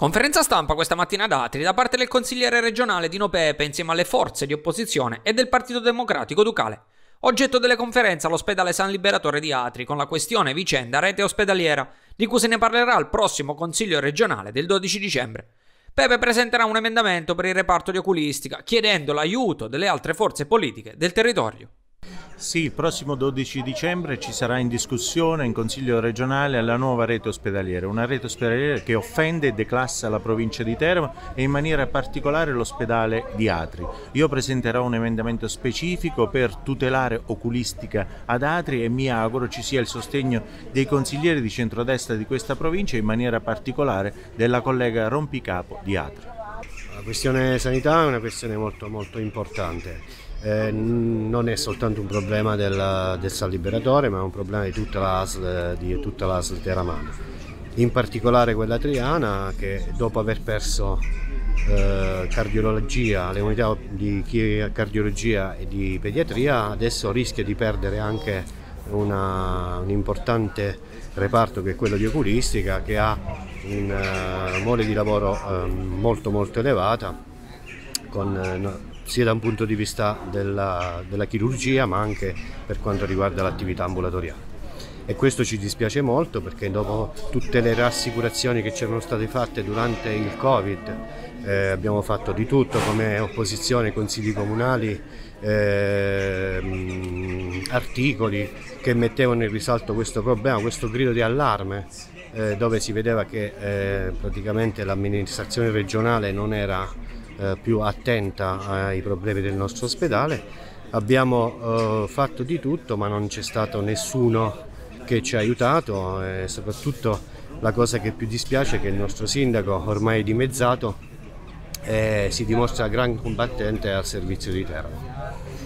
Conferenza stampa questa mattina ad Atri da parte del consigliere regionale Dino Pepe insieme alle forze di opposizione e del Partito Democratico Ducale. Oggetto delle conferenze all'ospedale San Liberatore di Atri con la questione vicenda rete ospedaliera, di cui se ne parlerà al prossimo consiglio regionale del 12 dicembre. Pepe presenterà un emendamento per il reparto di oculistica, chiedendo l'aiuto delle altre forze politiche del territorio. Sì, il prossimo 12 dicembre ci sarà in discussione in Consiglio regionale la nuova rete ospedaliera, una rete ospedaliera che offende e declassa la provincia di Teramo e in maniera particolare l'ospedale di Atri. Io presenterò un emendamento specifico per tutelare oculistica ad Atri e mi auguro ci sia il sostegno dei consiglieri di centrodestra di questa provincia e in maniera particolare della collega Rompicapo di Atri. La questione sanità è una questione molto importante. Non è soltanto un problema del San Liberatore, ma è un problema di tutta l'ASL teramana, in particolare quella triana, che dopo aver perso cardiologia, le unità di cardiologia e di pediatria, adesso rischia di perdere anche un importante reparto che è quello di oculistica, che ha una mole di lavoro molto elevata, sia da un punto di vista della chirurgia ma anche per quanto riguarda l'attività ambulatoriale. E questo ci dispiace molto, perché dopo tutte le rassicurazioni che c'erano state fatte durante il Covid, abbiamo fatto di tutto come opposizione, consigli comunali, articoli che mettevano in risalto questo problema, questo grido di allarme, dove si vedeva che praticamente l'amministrazione regionale non era più attenta ai problemi del nostro ospedale. Abbiamo fatto di tutto, ma non c'è stato nessuno che ci ha aiutato, e soprattutto la cosa che più dispiace è che il nostro sindaco, ormai dimezzato, si dimostra gran combattente al servizio di Teramo.